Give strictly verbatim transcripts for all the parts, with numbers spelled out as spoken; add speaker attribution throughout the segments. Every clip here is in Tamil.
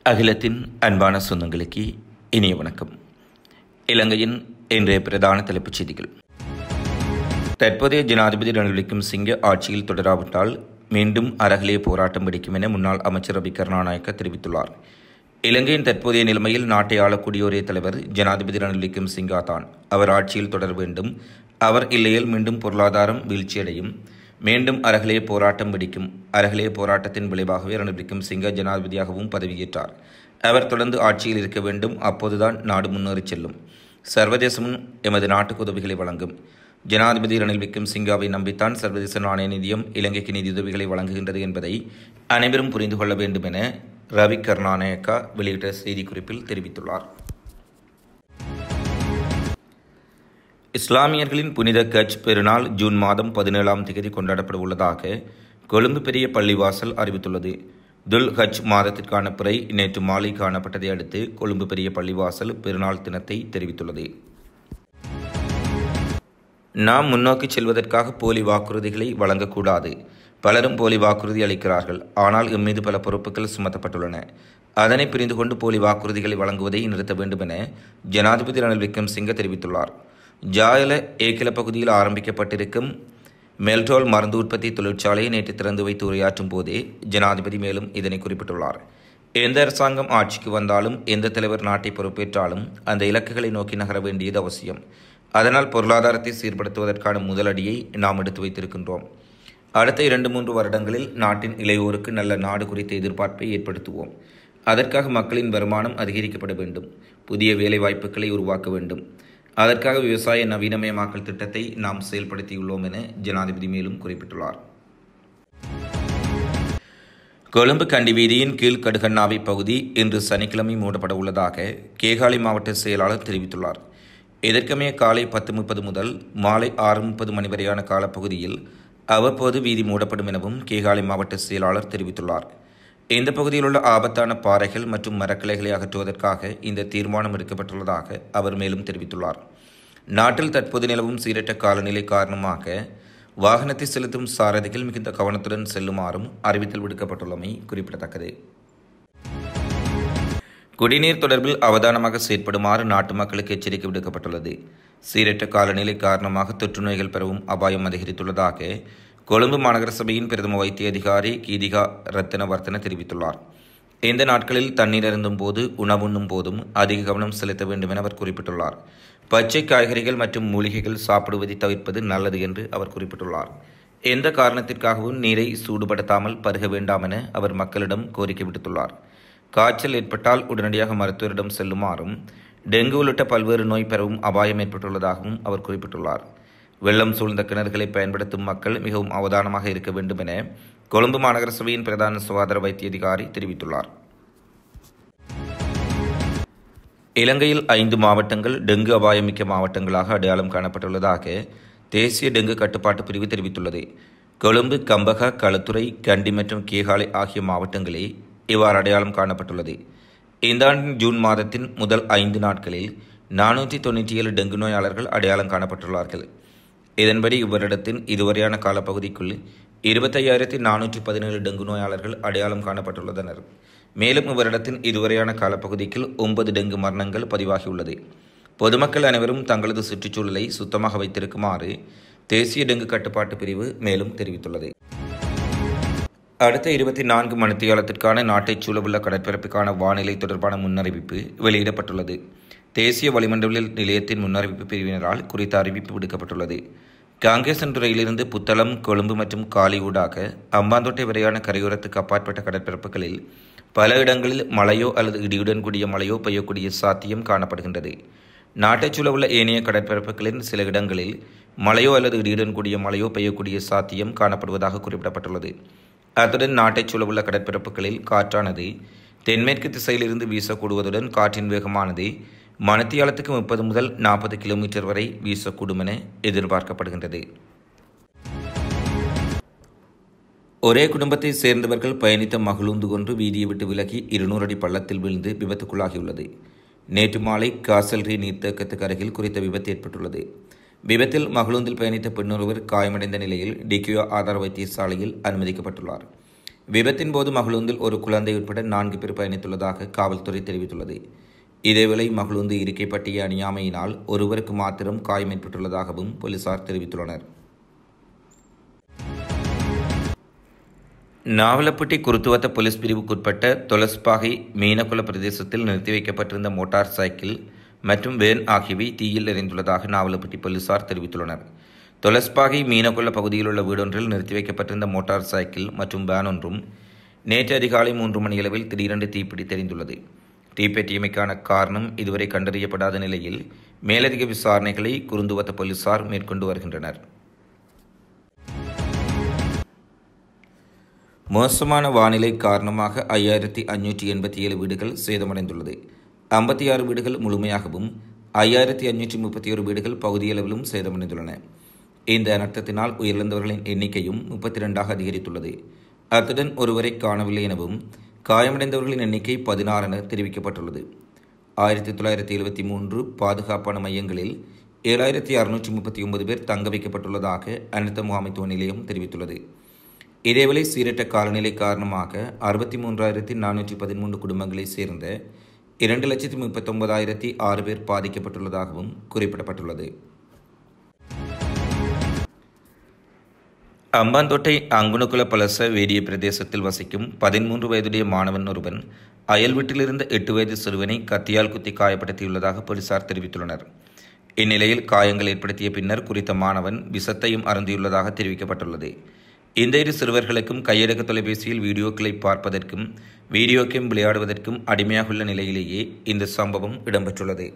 Speaker 1: அகிலத்தின் அன்பான சொந்தங்களுக்கு இனிய வணக்கம். இலங்கையின் இன்றைய பிரதான தலைப்புச் செய்திகள். தற்போதைய ஜனாதிபதி ரணில் விக்ரமசிங்கே ஆட்சியில் தொடராவிட்டால் மீண்டும் அறகலே போராட்டம் வெடிக்கும் என முன்னாள் அமைச்சர் ரவி கருணாநாயக்க தெரிவித்துள்ளார். இலங்கையின் தற்போதைய நிலைமையில் நாட்டை ஆளக்கூடிய ஒரே தலைவர் ஜனாதிபதி ரணில் விக்ரமசிங்கே தான். அவர் ஆட்சியில் தொடர வேண்டும். அவர் இல்லையில் மீண்டும் பொருளாதாரம் வீழ்ச்சியடையும், மீண்டும் அறகலே போராட்டம் வெடிக்கும். அறகலே போராட்டத்தின் விளைவாகவே ரணில் விக்ரமசிங்கே ஜனாதிபதியாகவும் பதவியேற்றார். அவர் தொடர்ந்து ஆட்சியில் இருக்க வேண்டும். அப்போதுதான் நாடு முன்னேறி செல்லும். சர்வதேசமும் எமது நாட்டுக்கு உதவிகளை வழங்கும். ஜனாதிபதி ரணில் விக்ரமசிங்கேவை நம்பித்தான் சர்வதேச நாணய நிதியம் இலங்கைக்கு நிதியுதவிகளை வழங்குகின்றது என்பதை அனைவரும் புரிந்து கொள்ள வேண்டும் என ரவி கருணாநாயக்க வெளியிட்ட செய்திக்குறிப்பில் தெரிவித்துள்ளார். இஸ்லாமியர்களின் புனித கட்ச் பெருநாள் ஜூன் மாதம் பதினேழாம் தேதி கொண்டாடப்பட உள்ளதாக கொழும்பு பெரிய பள்ளிவாசல் அறிவித்துள்ளது. துல் ஹஜ் மாதத்திற்கான பிறை நேற்று மாலை காணப்பட்டதை அடுத்து கொழும்பு பெரிய பள்ளிவாசல் பெருநாள் தினத்தை தெரிவித்துள்ளது. நாம் முன்னோக்கி செல்வதற்காக போலி வாக்குறுதிகளை வழங்கக்கூடாது. பலரும் போலி வாக்குறுதி அளிக்கிறார்கள். ஆனால் எம்மீது பல பொறுப்புகள் சுமத்தப்பட்டுள்ளன. அதனை புரிந்து கொண்டு போலி வாக்குறுதிகளை வழங்குவதை நிறுத்த வேண்டும் என ஜனாதிபதி ரணில் விக்ரமசிங்கே தெரிவித்துள்ளார். ஜாயல ஏக்கில பகுதியில் ஆரம்பிக்கப்பட்டிருக்கும் மெல்டோல் மருந்து உற்பத்தி தொழிற்சாலையை நேற்று திறந்து வைத்து உரையாற்றும் போதே ஜனாதிபதி மேலும் இதனை குறிப்பிட்டுள்ளார். எந்த அரசாங்கம் ஆட்சிக்கு வந்தாலும், எந்த தலைவர் நாட்டை பொறுப்பேற்றாலும் அந்த இலக்குகளை நோக்கி நகர வேண்டியது அவசியம். அதனால் பொருளாதாரத்தை சீர்படுத்துவதற்கான முதலடியை நாம் எடுத்து வைத்திருக்கின்றோம். அடுத்த இரண்டு மூன்று வருடங்களில் நாட்டின் இளையோருக்கு நல்ல நாடு குறித்த எதிர்பார்ப்பை ஏற்படுத்துவோம். அதற்காக மக்களின் வருமானம் அதிகரிக்கப்பட வேண்டும். புதிய வேலை வாய்ப்புகளை உருவாக்க வேண்டும். அதற்காக விவசாய நவீனமயமாக்கல் திட்டத்தை நாம் செயல்படுத்தியுள்ளோம் என ஜனாதிபதி மேலும் குறிப்பிட்டுள்ளார். கொழும்பு கண்டி வீதியின் கீழ் கடுகண்ணாவை பகுதி இன்று சனிக்கிழமை மூடப்பட உள்ளதாக கேகாலை மாவட்ட செயலாளர் தெரிவித்துள்ளார். இதற்கமைய காலை பத்து முப்பது முதல் மாலை ஆறு முப்பது மணி வரையான காலப்பகுதியில் அவ்வப்போது வீதி மூடப்படும் எனவும் கேகாலை மாவட்ட செயலாளர் தெரிவித்துள்ளார். இந்த பகுதியில் உள்ள ஆபத்தான பாறைகள் மற்றும் மரக்கிளைகளை அகற்றுவதற்காக இந்த தீர்மானம் எடுக்கப்பட்டுள்ளதாக அவர் மேலும் தெரிவித்துள்ளார். நாட்டில் தற்போது நிலவும் சீரற்ற காலநிலை காரணமாக வாகனத்தை செலுத்தும் சாரதிகள் மிகுந்த கவனத்துடன் செல்லுமாறும் அறிவித்தல் விடுக்கப்பட்டுள்ளமை குறிப்பிடத்தக்கது. குடிநீர் தொடர்பில் அவதானமாக செயற்படுமாறு நாட்டு மக்களுக்கு எச்சரிக்கை விடுக்கப்பட்டுள்ளது. சீரற்ற காலநிலை காரணமாக தொற்று நோய்கள் பரவும் அபாயம் அதிகரித்துள்ளதாக கொழும்பு மாநகர சபையின் பிரதம வைத்திய அதிகாரி கீதிகா ரத்தினவர்த்தன தெரிவித்துள்ளார். இந்த நாட்களில் தண்ணீர் அருந்தும் போது, உணவுண்ணும் போதும் அதிக கவனம் செலுத்த வேண்டும் என அவர் குறிப்பிட்டுள்ளார். பச்சை காய்கறிகள் மற்றும் மூலிகைகள் சாப்பிடுவதை தவிர்ப்பது நல்லது என்று அவர் குறிப்பிட்டுள்ளார். எந்த காரணத்திற்காகவும் நீரை சூடுபடுத்தாமல் பருக வேண்டாம் என அவர் மக்களிடம் கோரிக்கை விடுத்துள்ளார். காய்ச்சல் ஏற்பட்டால் உடனடியாக மருத்துவரிடம் செல்லுமாறும், டெங்கு உள்ளிட்ட பல்வேறு நோய் பரவும் அபாயம் ஏற்பட்டுள்ளதாகவும் அவர் குறிப்பிட்டுள்ளார். வெள்ளம் சூழ்ந்த கிணறுகளை பயன்படுத்தும் மக்கள் மிகவும் அவதானமாக இருக்க வேண்டும் என கொழும்பு மாநகர சபையின் பிரதான சுகாதார வைத்திய அதிகாரி தெரிவித்துள்ளார். இலங்கையில் ஐந்து மாவட்டங்கள் டெங்கு அபாயமிக்க மாவட்டங்களாக அடையாளம் காணப்பட்டுள்ளதாக தேசிய டெங்கு கட்டுப்பாட்டு பிரிவு தெரிவித்துள்ளது. கொழும்பு, கம்பக, களுத்துறை, கண்டி மற்றும் கேகாலை ஆகிய மாவட்டங்களே இவ்வாறு அடையாளம் காணப்பட்டுள்ளது. இந்த ஆண்டின் ஜூன் மாதத்தின் முதல் ஐந்து நாட்களில் நானூற்றி தொன்னூற்றி ஏழு டெங்கு நோயாளர்கள் அடையாளம் காணப்பட்டுள்ளார்கள். இதன்படி இவ்வருடத்தின் இதுவரையான காலப்பகுதிக்குள் இருபத்தையாயிரத்தி நானூற்றி பதினேழு டெங்கு நோயாளர்கள் அடையாளம் காணப்பட்டுள்ளனர். மேலும் இவ்வருடத்தின் இதுவரையான காலப்பகுதிக்குள் ஒன்பது டெங்கு மரணங்கள் பதிவாகியுள்ளது. பொதுமக்கள் அனைவரும் தங்களது சுற்றுச்சூழலை சுத்தமாக வைத்திருக்குமாறு தேசிய டெங்கு கட்டுப்பாட்டு பிரிவு மேலும் தெரிவித்துள்ளது. அடுத்த இருபத்தி நான்கு மணித்தியாலத்திற்கான நாட்டைச் சூழவுள்ள கடற்பரப்புக்கான வானிலை தொடர்பான முன்னறிவிப்பு வெளியிடப்பட்டுள்ளது. தேசிய வளிமண்டல நிலையத்தின் முன்னறிவிப்பு பிரிவினரால் குறித்த அறிவிப்பு விடுக்கப்பட்டுள்ளது. காங்கேசன்துறையிலிருந்து புத்தளம், கொழும்பு மற்றும் காலி ஊடாக அம்பாந்தோட்டை வரையான கரையோரத்துக்கு அப்பாற்பட்ட கடற்பரப்புகளில் பல இடங்களில் மழையோ அல்லது இடியுடன் கூடிய மழையோ பெய்யக்கூடிய சாத்தியம் காணப்படுகின்றது. நாட்டைச் சூழவுள்ள ஏனைய கடற்பரப்புகளின் சில இடங்களில் மழையோ அல்லது இடியுடன் கூடிய மழையோ பெய்யக்கூடிய சாத்தியம் காணப்படுவதாக குறிப்பிடப்பட்டுள்ளது. அத்துடன் நாட்டைச் சூழவுள்ள கடற்பரப்புகளில் காற்றானது தென்மேற்கு திசையிலிருந்து வீசக்கூடுவதுடன் காற்றின் வேகமானது மணித்தியாலத்துக்கு முப்பது முதல் நாற்பது கிலோமீட்டர் வரை வீசக்கூடும் என எதிர்பார்க்கப்படுகின்றது. ஒரே குடும்பத்தை சேர்ந்தவர்கள் பயணித்த மகிழுந்து ஒன்று வீதியை விட்டு விலகி இருநூறு அடி பள்ளத்தில் விழுந்து விபத்துக்குள்ளாகியுள்ளது. நேற்று மாலை காசல்ரி நீர்த்தேக்கத்துக்கு அருகில் குறித்த விபத்து ஏற்பட்டுள்ளது. விபத்தில் மகிழுந்தில் பயணித்த பெண்ணொருவர் காயமடைந்த நிலையில் டிகியோ ஆதார வைத்தியசாலையில் அனுமதிக்கப்பட்டுள்ளார். விபத்தின் போது மகளுந்தில் ஒரு குழந்தை உட்பட நான்கு பேர் பயணித்துள்ளதாக காவல்துறை தெரிவித்துள்ளது. இதேவேளை மகளுந்து இருக்கை பட்டியை அணியாமையினால் ஒருவருக்கு மாத்திரம் காயம் ஏற்பட்டுள்ளதாகவும் போலீசார் தெரிவித்துள்ளனர். நாவலப்பட்டி குருத்துவத்த போலீஸ் பிரிவுக்குட்பட்ட தொலஸ்பாகை மீனக்குள பிரதேசத்தில் நிறுத்தி வைக்கப்பட்டிருந்த மோட்டார் சைக்கிள் மற்றும் வேன் ஆகியவை தீயில் எரிந்துள்ளதாக நாவலப்பட்டி போலீசார் தெரிவித்துள்ளனர். தொலஸ்பாகை மீனக்குள பகுதியில் உள்ள வீடொன்றில் நிறுத்தி வைக்கப்பட்டிருந்த மோட்டார் சைக்கிள் மற்றும் வேன் ஒன்றும் நேற்று அதிகாலை மூன்று மணியளவில் திடீரென்று தீப்பிடி தெரிந்துள்ளது. தீப்பெற்றியமைக்கான காரணம் இதுவரை கண்டறியப்படாத நிலையில் மேலதிக விசாரணைகளை குருந்துவத்த போலீசார் மேற்கொண்டு வருகின்றனர். மோசமான வானிலை காரணமாக ஐயாயிரத்தி ஐநூற்றி எண்பத்தி ஏழு வீடுகள் சேதமடைந்துள்ளது. ஐம்பத்தி ஆறு வீடுகள் முழுமையாகவும் ஐயாயிரத்தி ஐநூற்றி முப்பத்தி ஒரு வீடுகள் பகுதியளவிலும் சேதமடைந்துள்ளன. இந்த அனர்த்தத்தினால் உயிரிழந்தவர்களின் எண்ணிக்கையும் முப்பத்தி இரண்டாக அதிகரித்துள்ளது. அத்துடன் ஒருவரை காணவில்லை எனவும் காயமடைந்தவர்களின் எண்ணிக்கை பதினாறு என தெரிவிக்கப்பட்டுள்ளது. ஆயிரத்தி தொள்ளாயிரத்தி எழுபத்தி மூன்று பாதுகாப்பான மையங்களில் ஏழாயிரத்தி அறுநூற்றி முப்பத்தி ஒன்பது பேர் தங்க வைக்கப்பட்டுள்ளதாக அனர்த்த முகாமைத்துவ நிலையம் தெரிவித்துள்ளது. இதேவேளை சீரற்ற காலநிலை காரணமாக அறுபத்தி மூன்றாயிரத்தி நானூற்றி பதிமூன்று குடும்பங்களைச் சேர்ந்த இரண்டு லட்சத்தி முப்பத்தி ஒன்பதாயிரத்தி ஆறு பேர் பாதிக்கப்பட்டுள்ளதாகவும் குறிப்பிடப்பட்டுள்ளது. அம்பாந்தோட்டை அங்குணுகுல பலச வேதிய பிரதேசத்தில் வசிக்கும் பதிமூன்று வயதுடைய மாணவன் ஒருவன் அயல் வீட்டிலிருந்த எட்டு வயது சிறுவனை கத்தியால் குத்தி காயப்படுத்தியுள்ளதாக போலீசார் தெரிவித்துள்ளனர். இந்நிலையில் காயங்கள் ஏற்படுத்திய பின்னர் குறித்த மாணவன் விஷத்தையும் அருந்தியுள்ளதாக தெரிவிக்கப்பட்டுள்ளது. இந்த இரு சிறுவர்களுக்கும் கையடக்க தொலைபேசியில் வீடியோக்களை பார்ப்பதற்கும் வீடியோ கேம் விளையாடுவதற்கும் அடிமையாகுள்ள நிலையிலேயே இந்த சம்பவம் இடம்பெற்றுள்ளது.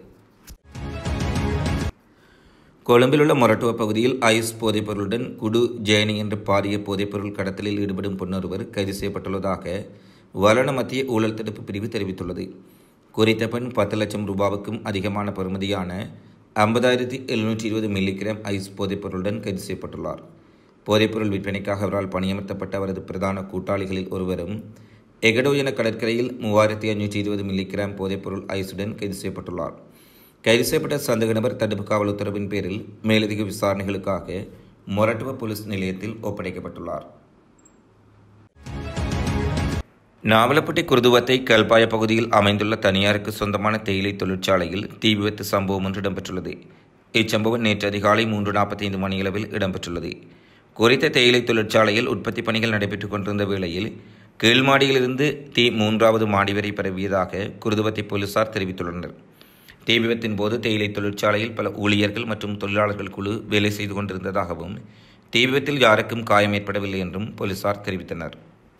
Speaker 1: கொழும்பிலுள்ள மொரட்டுவ பகுதியில் ஐஸ் போதைப்பொருளுடன் குடு ஜேனி என்ற பாரிய போதைப்பொருள் கடத்தலில் ஈடுபடும் பெண்ணொருவர் கைது செய்யப்பட்டுள்ளதாக வலன மத்திய ஊழல் தடுப்பு பிரிவு தெரிவித்துள்ளது. குறித்த பெண் பத்து லட்சம் ரூபாவுக்கும் அதிகமான பெறுமதியான ஐம்பதாயிரத்தி எழுநூற்றி இருபது மில்லிகிராம் ஐஸ் போதைப்பொருளுடன் கைது செய்யப்பட்டுள்ளார். போதைப்பொருள் விற்பனைக்காக அவரால் பணியமர்த்தப்பட்ட அவரது பிரதான கூட்டாளிகளில் ஒருவரும் எகடோ என கடற்கரையில் மூவாயிரத்தி ஐநூற்றி இருபது மில்லிகிராம் போதைப்பொருள் ஐசுடன் கைது செய்யப்பட்டுள்ளார். கைது செய்யப்பட்ட சந்தேக நபர் தடுப்பு காவல் உத்தரவின் பேரில் மேலதிக விசாரணைகளுக்காக மொரட்டுவ போலீஸ் நிலையத்தில் ஒப்படைக்கப்பட்டுள்ளார். நாவலப்பட்டி குருதுவத்தை கல்பாய பகுதியில் அமைந்துள்ள தனியாருக்கு சொந்தமான தேயிலை தொழிற்சாலையில் தீ விபத்து சம்பவம் ஒன்று இடம்பெற்றுள்ளது. இச்சம்பவம் நேற்று அதிகாலை மூன்று நாற்பத்தி ஐந்து மணியளவில் இடம்பெற்றுள்ளது. குறித்த தேயிலை தொழிற்சாலையில் உற்பத்தி பணிகள் நடைபெற்றுக் கொண்டிருந்த வேளையில் கீழ்மாடியிலிருந்து தீ மூன்றாவது மாடி வரை பரவியதாக குருதுவத்தை போலீசார் தெரிவித்துள்ளனர். தீ விபத்தின் போது தேயிலை தொழிற்சாலையில் பல ஊழியர்கள் மற்றும் தொழிலாளர்கள் குழு வேலை செய்து கொண்டிருந்ததாகவும் தீ விபத்தில் யாருக்கும் காயம் ஏற்படவில்லை என்றும் போலீசார் தெரிவித்தனர்.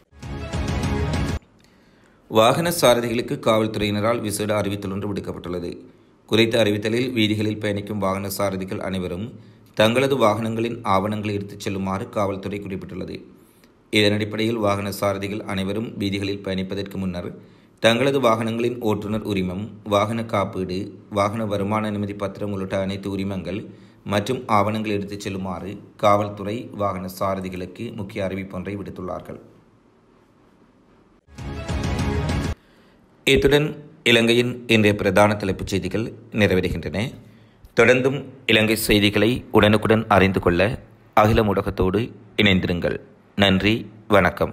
Speaker 1: வாகன சாரதிகளுக்கு காவல்துறையினரால் விசேட அறிவித்தல் ஒன்று விடுக்கப்பட்டுள்ளது. குறித்த அறிவித்தலில் வீதிகளில் பயணிக்கும் வாகன சாரதிகள் அனைவரும் தங்களது வாகனங்களின் ஆவணங்களை எடுத்துச் செல்லுமாறு காவல்துறை குறிப்பிட்டுள்ளது. இதன் அடிப்படையில் வாகன சாரதிகள் அனைவரும் வீதிகளில் பயணிப்பதற்கு முன்னர் தங்களது வாகனங்களின் ஓட்டுநர் உரிமம், வாகன காப்பீடு, வாகன வருமான அனுமதி பத்திரம் உள்ளிட்ட அனைத்து உரிமங்கள் மற்றும் ஆவணங்கள் எடுத்துச் செல்லுமாறு காவல்துறை வாகன சாரதிகளுக்கு முக்கிய அறிவிப்பொன்றை விடுத்துள்ளார்கள். இத்துடன் இலங்கையின் இன்றைய பிரதான தலைப்புச் செய்திகள் நிறைவடைகின்றன. தொடர்ந்தும் இலங்கை செய்திகளை உடனுக்குடன் அறிந்து கொள்ள அகில ஊடகத்தோடு இணைந்திருங்கள். நன்றி, வணக்கம்.